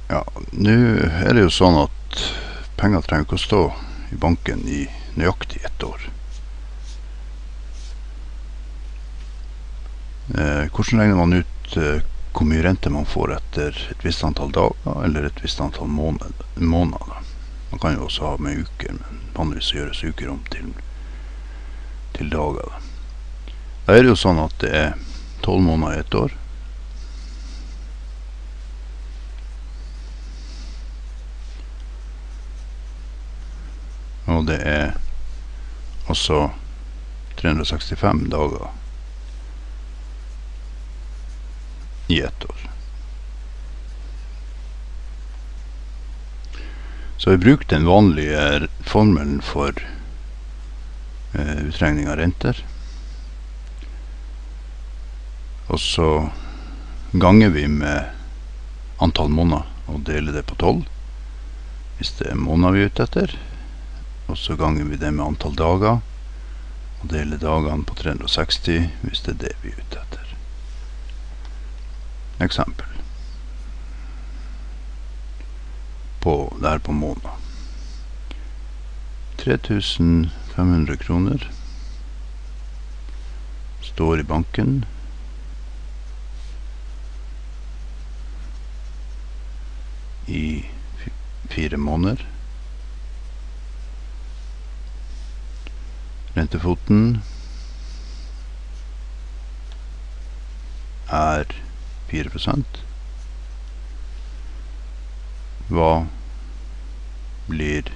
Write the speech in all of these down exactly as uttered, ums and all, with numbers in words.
Ja, nå er det jo sånn at penger trenger ikke å stå i banken i nøyaktig ett år. Eh, hvordan regner man ut eh, hvor mye rente man får etter et visst antall dager eller et visst antall måneder, måneder? Man kan jo også ha med uker, men vanligvis gjøres uker om til, til dager. Da. da er det jo sånn at det er tolv måneder i ett år. Og det er også tre hundre sekstifem dager i ett år. Så vi bruker den vanlige formelen for uh, utregning av renter. Og så ganger vi med antall måneder og deler det på tolv, hvis det er måneder vi er ute etter. Og så ganger vi det med antall dager, og deler dagene på tre hundre seksti, hvis det er det vi er ute etter. Eksempel. På, det her på måned. tre tusen fem hundre kroner står i banken. I fire måneder. Rentefoten er fire prosent. Hva blir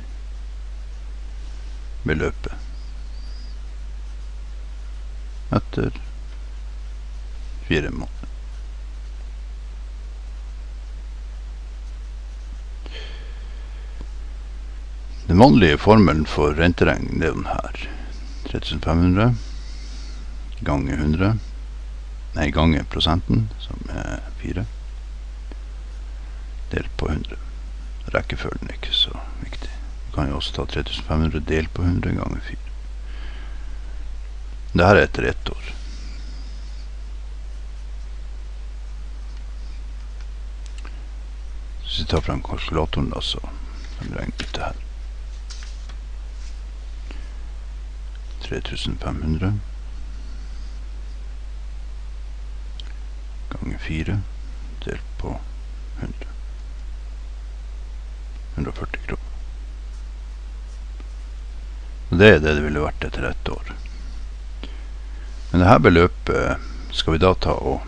beløpet etter fire måneder? Den vanlige formelen for renteregning er den her. tre tusen fem hundre ganger hundre, nei, ganger prosenten, som er fire, delt på hundre. Rekkefølgen er ikke så viktig. Vi kan jo også ta tre tusen fem hundre delt på hundre ganger fire. Dette er etter ett år. Så hvis vi tar frem kalkulatoren da, så kan vi regne ut det her. tre tusen fem hundre ganger fire delt på hundre. hundre og førti kroner. Og det er det det ville vært etter ett år. Men dette beløpet skal vi da ta og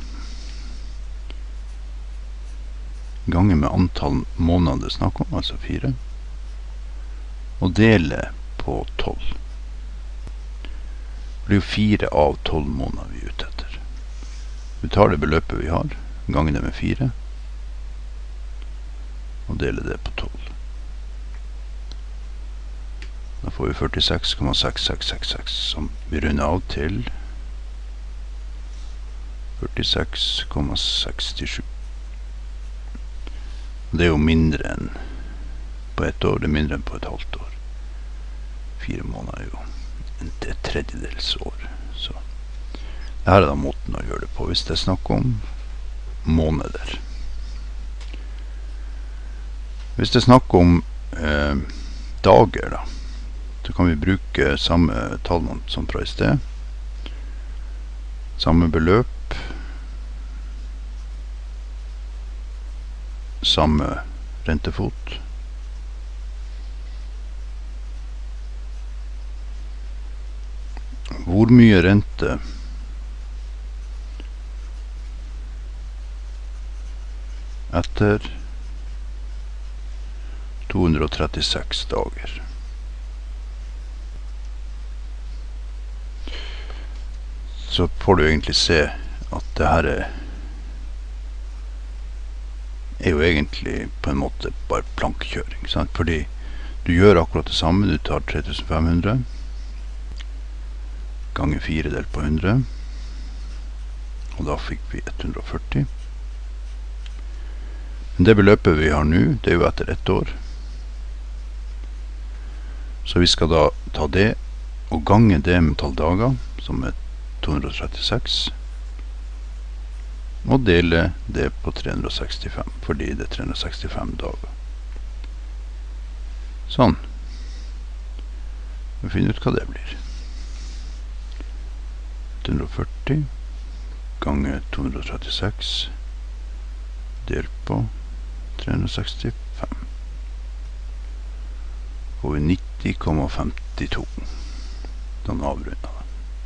gange med antall måneder det snakker om, altså fire, og dele på tolv. Det blir jo fire av tolv måneder vi er ute etter. Vi tar det beløpet vi har, ganger det med fire, og deler det på tolv. Da får vi førtiseks komma seks seks seks seks, som vi runder av til førtiseks komma sekstisju. Det er jo mindre enn på ett år, det er mindre enn på et halvt år. Fire måneder er jo et tredjedels år. Så dette er da måten å gjøre det på hvis det er snakk om måneder. Hvis det er snakk om eh, dager da, så kan vi bruke samme tallene som fra i sted. Samme beløp. Samme rentefot. Hvor mye rente etter to hundre trettiseks dager? Så får du egentlig se at det her er, er jo egentlig på en måte bare plankekjøring, sant? Fordi du gjør akkurat det samme. Du tar tre tusen fem hundre ganger fire delt på hundre, og da fikk vi hundre og førti. Men det beløpet vi har nå, det er jo etter ett år. Så vi skal da ta det og gange det med tall dager, som er to hundre trettiseks, og dele det på tre hundre sekstifem, fordi det er tre hundre sekstifem dager. Sånn. Vi finner ut hva det blir. ett hundre førti ganger to hundre trettiseks delt på tre hundre sekstifem. Og nitti komma femtito. Den avrundet det.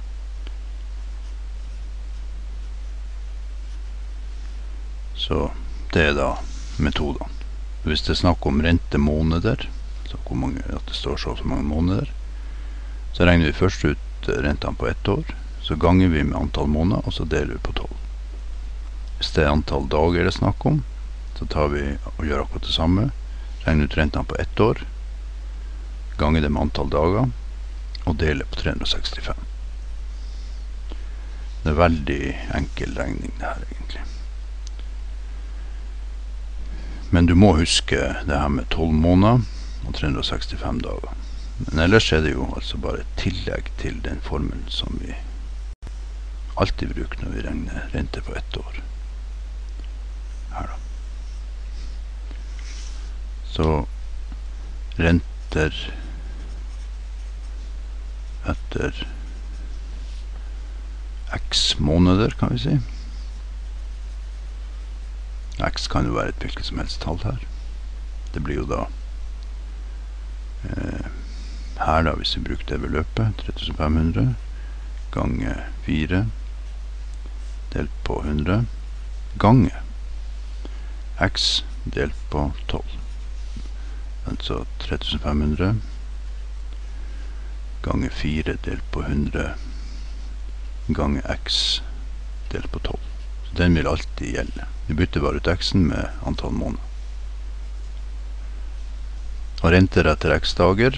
Så det er da metoden. Hvis det er snakk om rentemåneder, så hvor mange, at det står så, så mange måneder, så regner vi først ut rentene på ett år, så ganger vi med antall måneder, og så deler vi på tolv. Hvis det er antall dager det er snakk om, så tar vi og gjør akkurat det samme, regner ut rentene på ett år, ganger det med antall dager, og deler på tre hundre sekstifem. Det er veldig enkel regning det her egentlig. Men du må huske det her med tolv måneder og tre hundre sekstifem dager. Men ellers er det jo altså bare et tillegg til den formelen som vi alltid bruker når vi regner rente på ett år. Her da. Så renter etter x måneder, kan vi si. X kan jo være et hvilket som helst tall her. Det blir jo da eh, her da, hvis vi bruker det beløpet, tre tusen fem hundre ganger fire delt på hundre ganger x delt på tolv. Altså tre tusen fem hundre ganger fire delt på hundre ganger x delt på tolv. Så den vil alltid gjelde. Vi bytter bare ut x-en med antall måneder. Og renter etter x dager.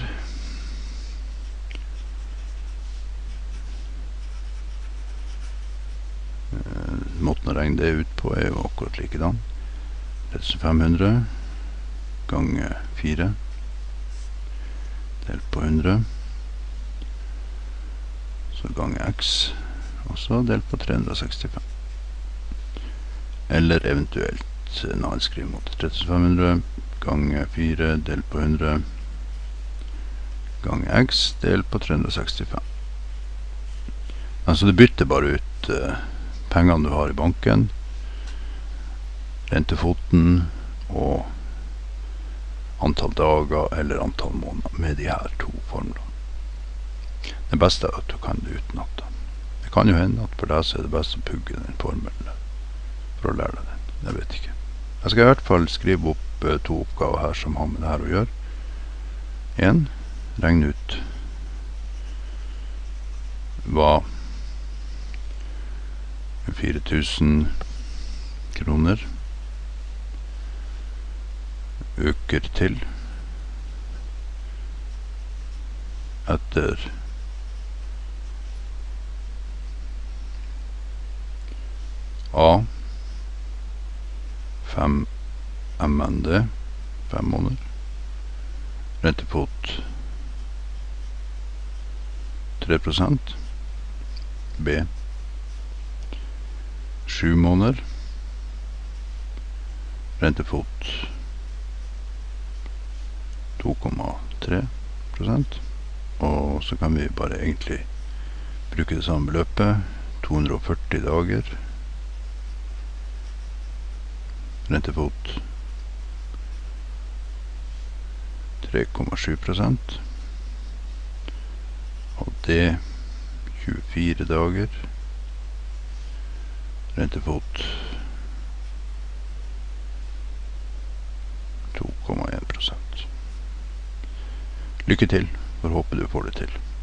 Eh, måten å regne det ut på er jo akkurat likedan. tre tusen fem hundre ganger fire delt på hundre. Så ganger x, og så delt på tre hundre sekstifem. Eller eventuelt en annen skrivemåte. tre tusen fem hundre ganger fire delt på hundre ganger x delt på tre hundre sekstifem. Altså du bytter bare ut uh, pengene du har i banken, rentefoten og antall dager eller antall måneder med de her to formlene. Det beste er at du kan det utenat. Det kan jo hende at for deg så er det best å pugge den formelen for å lære deg den. Jeg vet ikke. Jeg skal i hvert fall skrive opp uh, to oppgaver her som har med det her å gjøre. En, regne ut hva fire tusen kroner øker til etter A fem M N D fem måneder, rentefot tre prosent, B sju måneder, rentefot to komma tre prosent, og så kan vi bare egentlig bruke det samme beløpet, to hundre førti dager, rentefot tre komma sju prosent, og det tjuefire dager, rentefot to komma en prosent. Lykke til, for håper du får det til.